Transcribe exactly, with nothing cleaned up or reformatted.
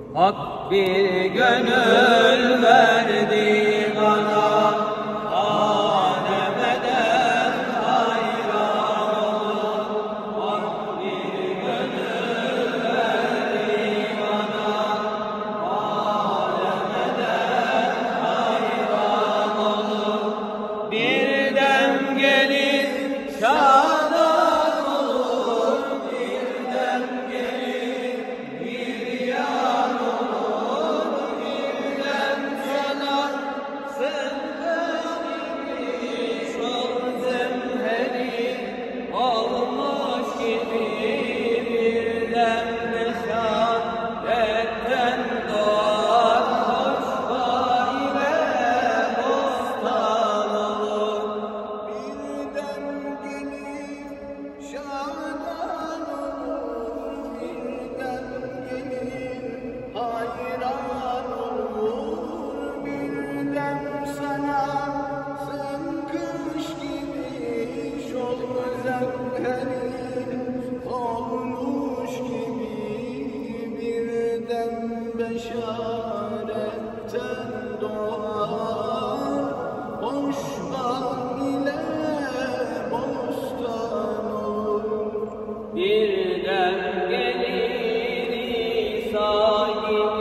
Hak bir gönül verdi bana, alemeden hayran olur. Hak bir gönül verdi bana, alemeden hayran olur. Bir dem gelir şadan olur, bir dem gelir bir yan olur, bir dem sanar senden imiş ol zemheri olmuş gibi. Bir dem meşaretten doğar hoş ile bostan olur. Bir dem gelir şadan olur, bir dem gelir hayran olur. Bir dem sana sen kış gibi şol zemherin olmuş gibi. Bir dem beşaretten doğar hoş bağ ile bostan olur. Bir dem gelir İsa gibi